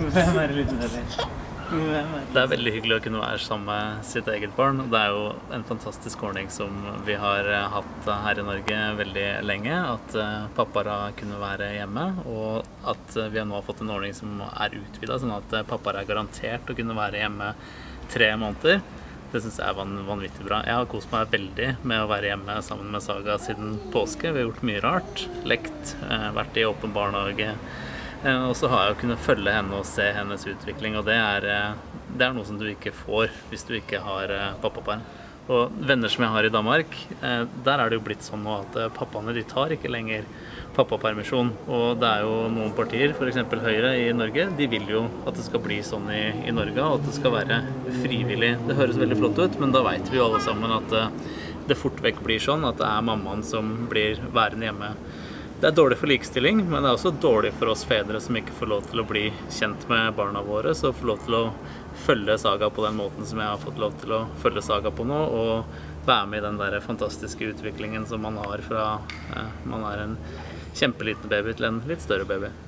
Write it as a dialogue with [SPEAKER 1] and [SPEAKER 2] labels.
[SPEAKER 1] Hvem er det litt nedi?
[SPEAKER 2] Det er veldig hyggelig å kunne være sammen med sitt eget barn. Det er jo en fantastisk ordning som vi har hatt her i Norge veldig lenge, at pappaer kunne være hjemme, og at vi nå har fått en ordning som er utvidet, sånn at pappaer er garantert å kunne være hjemme 3 måneder. Det synes jeg er vanvittig bra. Jeg har kost meg veldig med å være hjemme sammen med Saga siden påske. Vi har gjort mye rart, lekt, vært i åpen barnehage. Og så har jeg jo kunnet følge henne og se hennes utvikling, og det er noe som du ikke får hvis du ikke har pappapar. Og venner som jeg har i Danmark, der er det jo blitt sånn nå at pappaene de tar ikke lenger pappapermisjon. Og det er jo noen partier, for eksempel Høyre i Norge, de vil jo at det skal bli sånn i Norge, og at det skal være frivillig. Det høres veldig flott ut, men da vet vi jo alle sammen at det fort vekk blir sånn at det er mammaen som blir værende hjemme. Det er dårlig for likestilling, men det er også dårlig for oss fedre som ikke får lov til å bli kjent med barna våre, så får lov til å følge Saga på den måten som jeg har fått lov til å følge Saga på nå, og være med i den der fantastiske utviklingen som man har fra man er en kjempeliten baby til en litt større baby.